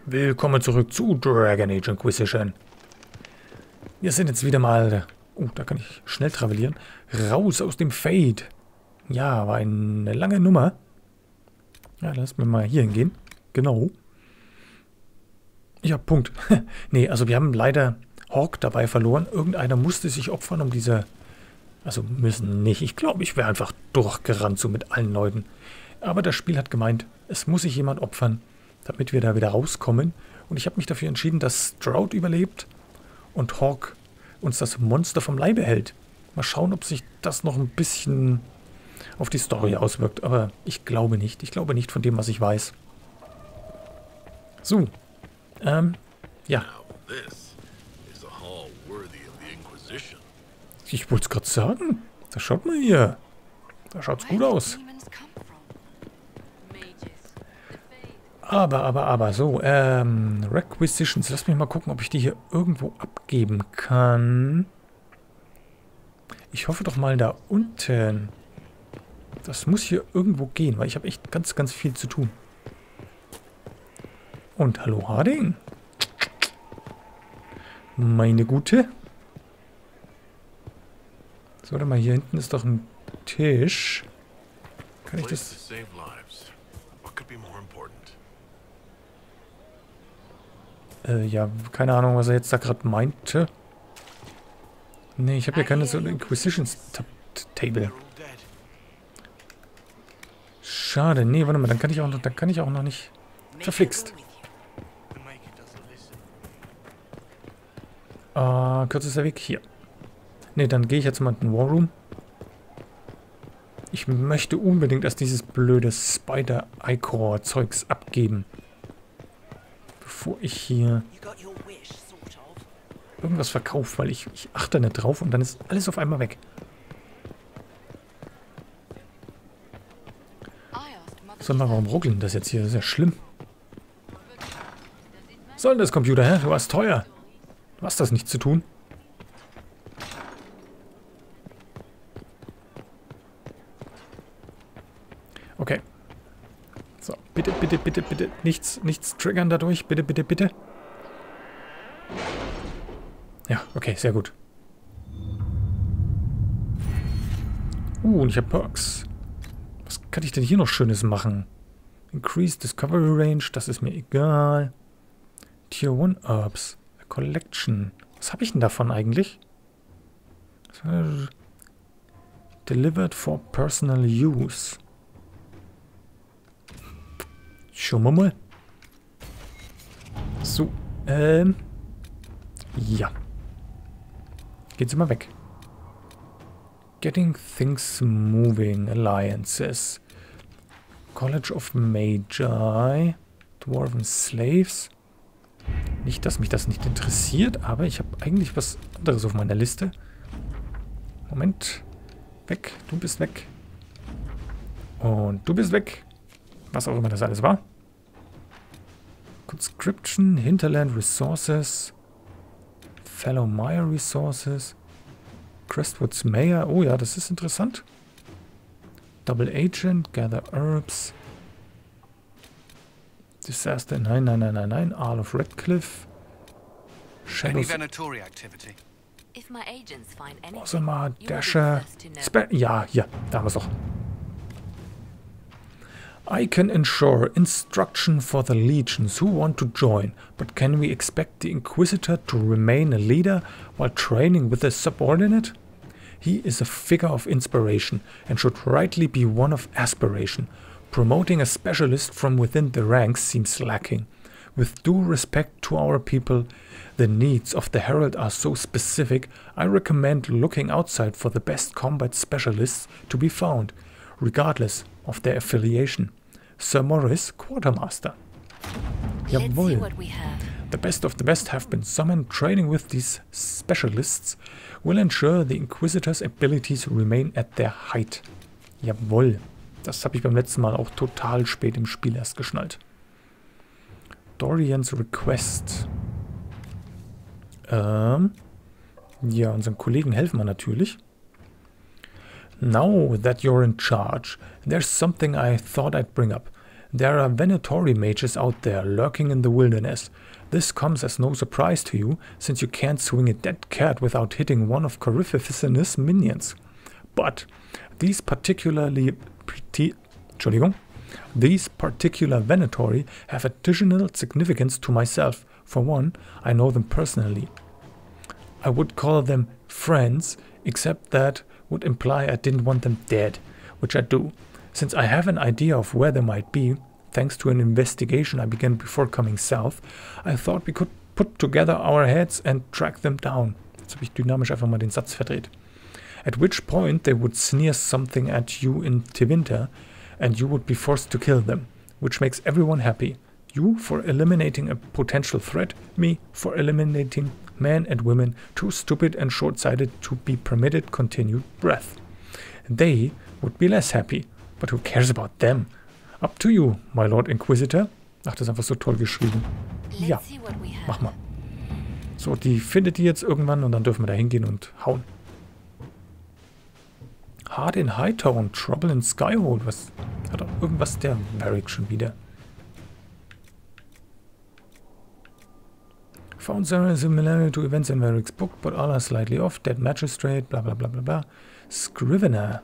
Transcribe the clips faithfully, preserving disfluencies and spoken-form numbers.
Willkommen zurück zu Dragon Age Inquisition. Wir sind jetzt wieder mal... Oh, da kann ich schnell travelieren. Raus aus dem Fade. Ja, war eine lange Nummer. Ja, lass mir mal hier hingehen. Genau. Ja, Punkt. Nee, also wir haben leider Hawk dabei verloren. Irgendeiner musste sich opfern, um diese... Also müssen nicht. Ich glaube, ich wäre einfach durchgerannt, so mit allen Leuten. Aber das Spiel hat gemeint, es muss sich jemand opfern, damit wir da wieder rauskommen. Und ich habe mich dafür entschieden, dass Stroud überlebt und Hawk uns das Monster vom Leibe hält. Mal schauen, ob sich das noch ein bisschen auf die Story auswirkt. Aber ich glaube nicht. Ich glaube nicht von dem, was ich weiß. So. Ähm, ja. Ich wollte es gerade sagen. Da schaut mal hier. Da schaut's gut aus. Aber, aber, aber, so, ähm, Requisitions. Lass mich mal gucken, ob ich die hier irgendwo abgeben kann. Ich hoffe doch mal da unten. Das muss hier irgendwo gehen, weil ich habe echt ganz, ganz viel zu tun. Und hallo Harding. Meine Gute. So, warte mal, hier hinten ist doch ein Tisch. Kann ich das... Äh, ja, keine Ahnung, was er jetzt da gerade meinte. Nee, ich habe hier keine so Inquisitions-Table. Schade, nee, warte mal, dann kann ich auch noch, dann kann ich auch noch nicht... Verflixt. Äh, kürzester Weg hier. Nee, dann gehe ich jetzt mal in den War Room. Ich möchte unbedingt erst dieses blöde Spider-Icor-Zeugs abgeben. Bevor ich hier irgendwas verkaufe, weil ich, ich achte nicht drauf und dann ist alles auf einmal weg. Sag mal, warum ruckeln das jetzt hier? Das ist ja schlimm. Soll das Computer, hä? Du warst teuer. Du hast das nicht zu tun. Okay. So, bitte, bitte, bitte, bitte. Nichts, nichts triggern dadurch. Bitte, bitte, bitte. Ja, okay, sehr gut. Uh, und ich habe Perks. Was kann ich denn hier noch Schönes machen? Increase Discovery Range, das ist mir egal. Tier one Herbs. A Collection. Was habe ich denn davon eigentlich? Delivered for personal use. Schauen wir mal. So, ähm. Ja. Geht's immer weg. Getting things moving. Alliances. College of Magi. Dwarven Slaves. Nicht, dass mich das nicht interessiert, aber ich habe eigentlich was anderes auf meiner Liste. Moment. Weg. Du bist weg. Und du bist weg. Was auch immer das alles war. Conscription, Hinterland Resources, Fellow Mire Resources, Crestwoods Mayor. Oh ja, das ist interessant. Double Agent, Gather Herbs. Disaster, nein, nein, nein, nein, nein. Isle of Redcliffe. Shadows. Osama, Dasher. Spe ja, hier, da haben wir es doch. I can ensure instruction for the legions who want to join, but can we expect the Inquisitor to remain a leader while training with a subordinate? He is a figure of inspiration and should rightly be one of aspiration. Promoting a specialist from within the ranks seems lacking. With due respect to our people, the needs of the Herald are so specific, I recommend looking outside for the best combat specialists to be found, regardless of their affiliation. Sir Morris, Quartermaster. Jawohl. The best of the best have been summoned. Training with these specialists will ensure the Inquisitor's abilities remain at their height. Jawohl. Das habe ich beim letzten Mal auch total spät im Spiel erst geschnallt. Dorian's Request. Ähm. Ja, unseren Kollegen helfen wir natürlich. Now that you're in charge, there's something I thought I'd bring up. There are Venatori mages out there lurking in the wilderness. This comes as no surprise to you, since you can't swing a dead cat without hitting one of Corypheus' minions. But these particularly pretty, Entschuldigung, these particular Venatori have additional significance to myself. For one, I know them personally. I would call them friends, except that would imply I didn't want them dead, which I do. Since I have an idea of where they might be, thanks to an investigation I began before coming south, I thought we could put together our heads and track them down. Jetzt habe ich dynamisch einfach mal den Satz verdreht. At which point they would sneer something at you in Tevinter, and you would be forced to kill them, which makes everyone happy. You for eliminating a potential threat, me for eliminating men and women too stupid and short-sighted to be permitted continued breath. They would be less happy, but who cares about them? Up to you, my Lord Inquisitor. Ach, das ist einfach so toll geschrieben. Ja, mach mal. So, die findet die jetzt irgendwann und dann dürfen wir da hingehen und hauen. Hard in Hightown, Trouble in Skyhold. Was hat auch irgendwas der Varric schon wieder? Found several similarity to events in Varric's book, but all are slightly off. Dead Magistrate, bla bla bla bla bla. Scrivener.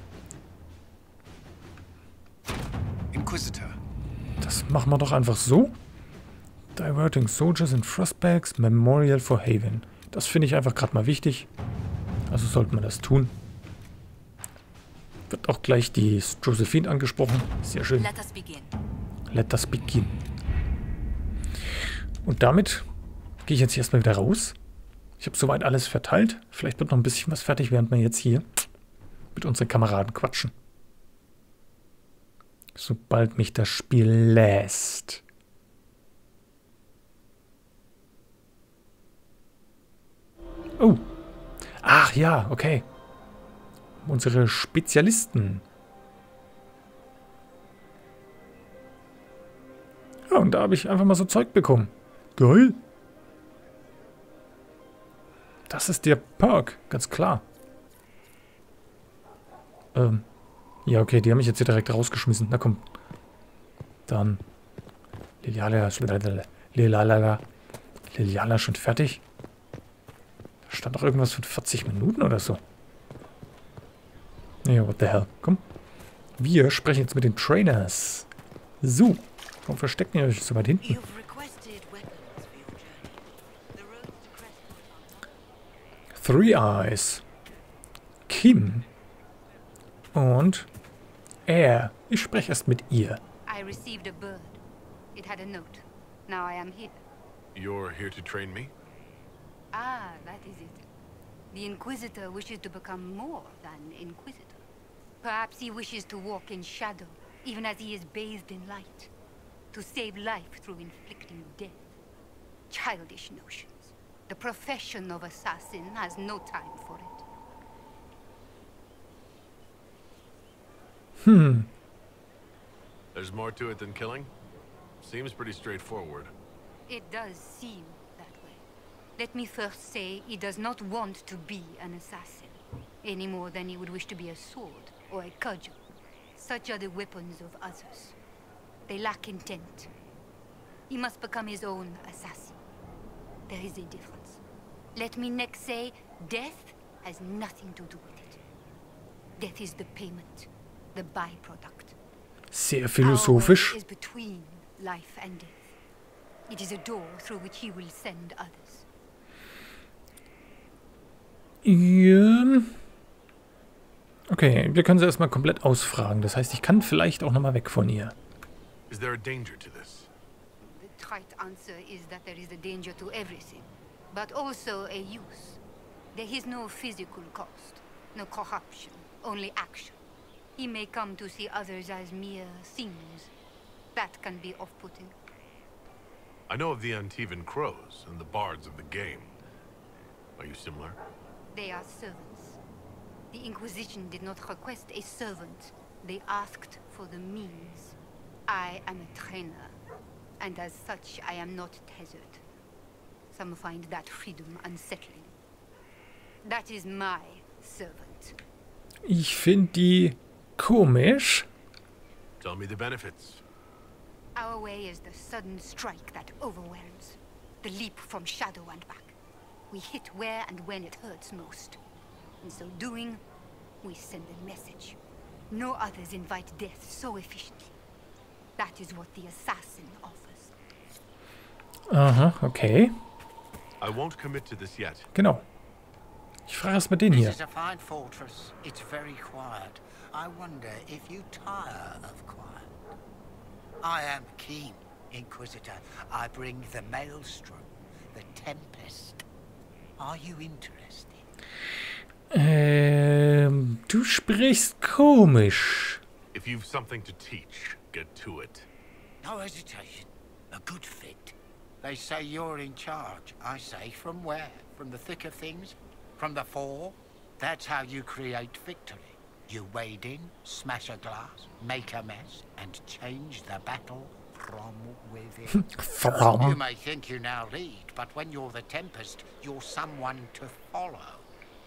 Inquisitor. Das machen wir doch einfach so. Diverting Soldiers in Frostbags, Memorial for Haven. Das finde ich einfach gerade mal wichtig. Also sollten wir das tun. Wird auch gleich die Josephine angesprochen. Sehr schön. Let us begin. Let us begin. Und damit gehe ich jetzt erstmal wieder raus. Ich habe soweit alles verteilt. Vielleicht wird noch ein bisschen was fertig, während wir jetzt hier mit unseren Kameraden quatschen. Sobald mich das Spiel lässt. Oh. Ach ja, okay. Unsere Spezialisten. Ja, und da habe ich einfach mal so Zeug bekommen. Geil. Das ist der Perk, ganz klar. Ähm, ja, okay, die haben mich jetzt hier direkt rausgeschmissen. Na komm. Dann. Liliala, Liliala, Liliala schon fertig. Da stand doch irgendwas von vierzig Minuten oder so. Ja, what the hell. Komm. Wir sprechen jetzt mit den Trainers. So. Warum verstecken ihr euch so weit hinten? Three Eyes. Kim. Und er. Ich spreche erst mit ihr. I received a bird. It had a note. Now I am here. You're here to train me? Ah, that is it. The Inquisitor wishes to become more than Inquisitor. Perhaps he wishes to walk in shadow, even as he is bathed in light. To save life through inflicting death. Childish notions. The profession of assassin has no time for it. Hmm. There's more to it than killing? Seems pretty straightforward. It does seem that way. Let me first say he does not want to be an assassin, any more than he would wish to be a sword or a cudgel. Such are the weapons of others. They lack intent. He must become his own assassin. There is a difference. Let me next say, death has nothing to do with it. Death is the payment, the byproduct. Sehr philosophisch. Our way is between life and death. It is a door through which he will send others. Ja. Okay, wir können sie erstmal komplett ausfragen. Das heißt, ich kann vielleicht auch nochmal weg von ihr. Is there a danger to this? The trite answer is that there is a danger to everything, but also a use. There is no physical cost, no corruption, only action. He may come to see others as mere things. That can be off-putting. I know of the Antivan Crows and the bards of the game. Are you similar? They are servants. The Inquisition did not request a servant. They asked for the means. I am a trainer, and as such I am not tethered. Some find that freedom unsettling. That is my servant. Ich finde die komisch. Tell me the benefits. Our way is the sudden strike that overwhelms. The leap from shadow and back. We hit where and when it hurts most. In so doing, we send a message. No others invite death so efficiently. That is what the assassin offers. Aha, okay. I won't commit to this yet. Genau. Ich frage erst mal den hier. This is a fine fortress. It's very quiet. I wonder if you tire of quiet. I am keen, Inquisitor. I bring the Maelstrom, the Tempest. Are you interested? Ähm, du sprichst komisch. If you've something to teach, get to it. No hesitation. A good fit. They say you're in charge. I say, from where? From the thick of things? From the fore? That's how you create victory. You wade in, smash a glass, make a mess, and change the battle from within. From. You may think you now lead, but when you're the Tempest, you're someone to follow.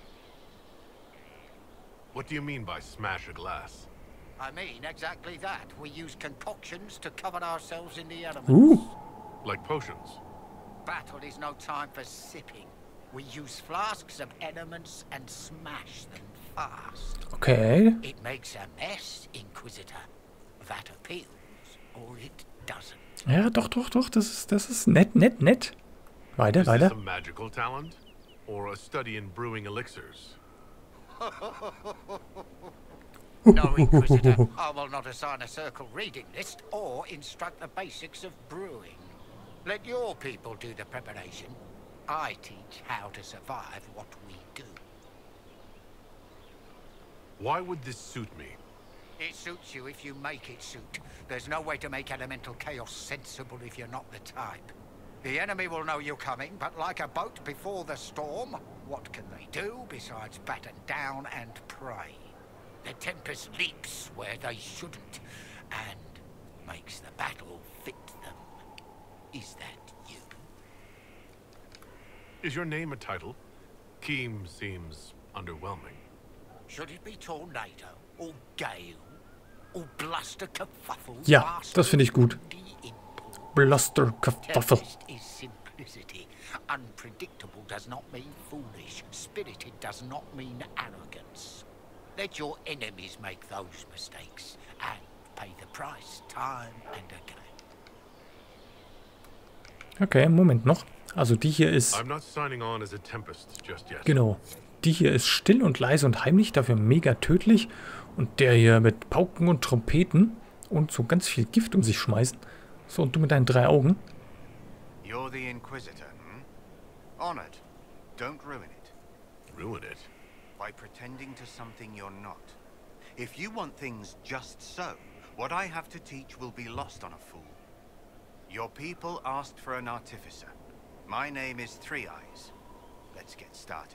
What do you mean by smash a glass? I mean exactly that. We use concoctions to cover ourselves in the elements. Uh. Like potions? Battle is no time for sipping. We use flasks of elements and smash them fast. Okay. It makes a mess, Inquisitor. That appeals, or it doesn't. Ja, doch, doch, doch. Das ist, das ist nett, nett, nett. Weiter, Is this weiter. a magical talent? Or a study in brewing elixirs? No, Inquisitor. I will not assign a circle reading list or instruct the basics of brewing. Let your people do the preparation. I teach how to survive what we do. Why would this suit me? It suits you if you make it suit. There's no way to make elemental chaos sensible if you're not the type. The enemy will know you're coming, but like a boat before the storm, what can they do besides batten down and pray? The Tempest leaps where they shouldn't, and makes the battle fit them. Is that you? Is your name a title? Keem seems underwhelming. Should it be Tornado, or Gale, or Bluster Kerfuffle? Ja, das finde ich gut. Bluster Kerfuffle. Tempest is simplicity. Unpredictable does not mean foolish. Spirited does not mean arrogance. Let your enemies make those mistakes and pay the price time and again. Okay, Moment noch. Also die hier ist... I'm not signing on as a Tempest just yet. Genau. Die hier ist still und leise und heimlich, dafür mega tödlich. Und der hier mit Pauken und Trompeten und so ganz viel Gift um sich schmeißen. So, und du mit deinen drei Augen. You're the Inquisitor, hm? Honored. Don't ruin it. Ruin it? By pretending to something you're not. If you want things just so, what I have to teach will be lost on a fool. Your people asked for an artificer. My name is Three Eyes. Let's get started.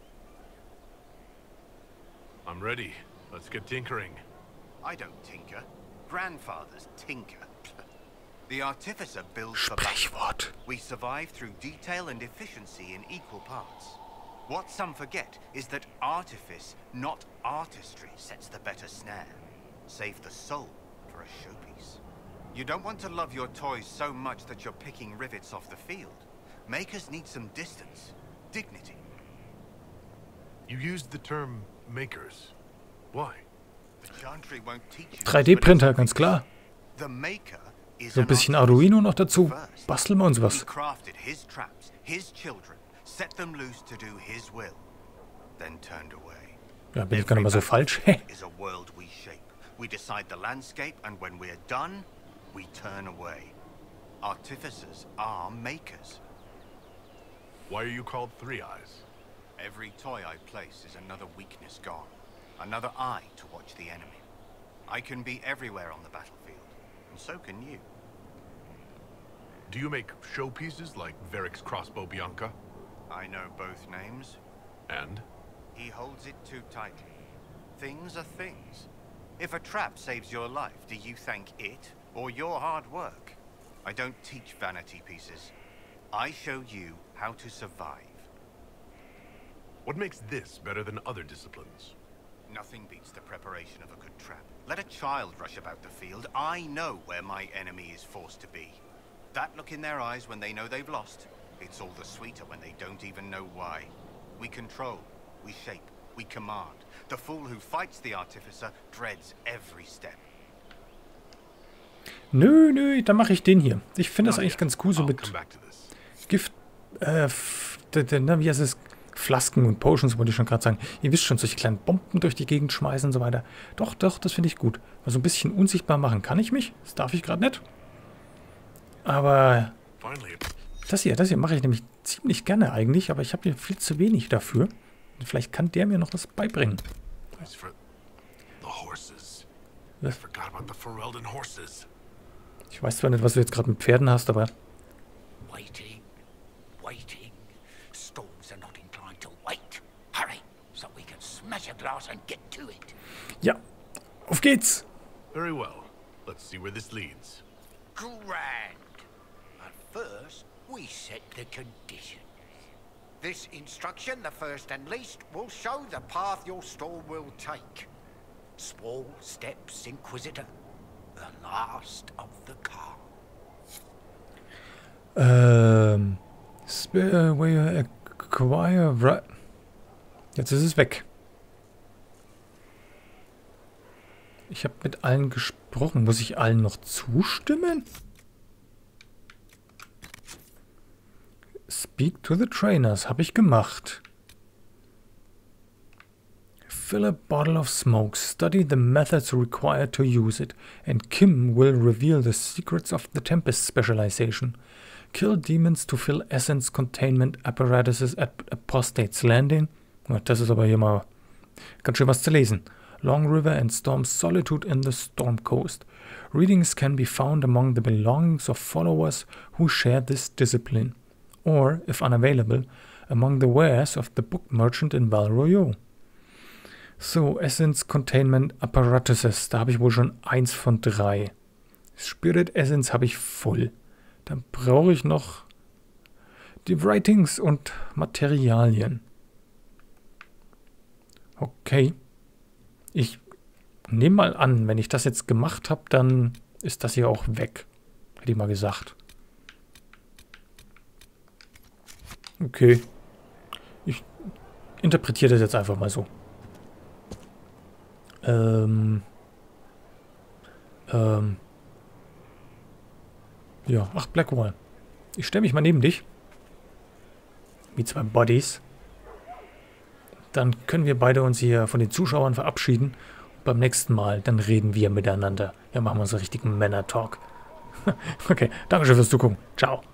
I'm ready. Let's get tinkering. I don't tinker. Grandfathers tinker. The artificer builds for battle. Sprichwort. We survive through detail and efficiency in equal parts. What some forget is that artifice, not artistry, sets the better snare. Save the soul for a showpiece. You don't want to love your toys so much that you're picking rivets off the field. Makers need some distance, dignity. You used the term makers. Why? The Chantry won't teach you. drei D Printer, ganz klar. The maker is So ein an bisschen artificer. Arduino noch dazu. First, Basteln wir uns he was. crafted his traps, his children, set them loose to do his will, then turned away. Ja, bin ich gar nicht mal so falsch. Is a world we shape. We decide the landscape, and when we're done, we turn away. Artificers are makers. Why are you called Three Eyes? Every toy I place is another weakness gone, another eye to watch the enemy. I can be everywhere on the battlefield, and so can you. Do you make showpieces like Varric's crossbow Bianca? I know both names. And? He holds it too tightly. Things are things. If a trap saves your life, do you thank it or your hard work? I don't teach vanity pieces. I show you how to survive. What makes this better than other disciplines? Nothing beats the preparation of a good trap. Let a child rush about the field. I know where my enemy is forced to be. That look in their eyes when they know they've lost, it's all the sweeter when they don't even know why. We control, we shape, we command. The fool who fights the Artificer dreads every step. Nö, nö, dann mache ich den hier. Ich finde das Not eigentlich yet. ganz cool, so I'll mit come back to this. Gift, äh, f- d- d- na, wie heißt es? Flasken und Potions, wollte ich schon gerade sagen. Ihr wisst schon, solche kleinen Bomben durch die Gegend schmeißen und so weiter. Doch, doch, das finde ich gut. Weil so ein bisschen unsichtbar machen kann ich mich. Das darf ich gerade nicht. Aber Finally, das hier, das hier mache ich nämlich ziemlich gerne eigentlich, aber ich habe hier viel zu wenig dafür. Und vielleicht kann der mir noch was beibringen. as for the horses. I Was? forgot about the Ferelden horses. Ich weiß zwar nicht, was du jetzt gerade mit Pferden hast, aber Waiting, waiting. Storms are not inclined to wait. Hurry, so we can smash a glass and get to it. ja, auf geht's. Very well. Let's see where this leads. Grand. But first, we set the conditions. This instruction, the first and least, will show the path your storm will take. Small steps, Inquisitor. The last of the car. Ähm, spare where acquire right. Jetzt ist es weg. Ich habe mit allen gesprochen. Muss ich allen noch zustimmen? Speak to the trainers. Habe ich gemacht. Fill a bottle of smoke. Study the methods required to use it. And Kim will reveal the secrets of the Tempest specialization. Kill demons to fill essence containment apparatuses at Apostate's Landing. Das ist aber hier mal ganz schön was zu lesen. Long River and Storm Solitude in the Storm Coast. Readings can be found among the belongings of followers who share this discipline, or, if unavailable, among the wares of the book merchant in Val Royeaux. So, Essence Containment Apparatuses, da habe ich wohl schon eins von drei. Spirit Essence habe ich voll. Dann brauche ich noch die Writings und Materialien. Okay. Ich nehme mal an, wenn ich das jetzt gemacht habe, dann ist das hier auch weg. Hätte ich mal gesagt. Okay. Ich interpretiere das jetzt einfach mal so. Ähm. Ähm. Ja, ach, Blackwall. Ich stelle mich mal neben dich. Wie zwei Bodies. Dann können wir beide uns hier von den Zuschauern verabschieden. Und beim nächsten Mal, dann reden wir miteinander. Ja, machen wir uns einen richtigen Männer-Talk. Okay, danke schön fürs Zugucken. Ciao.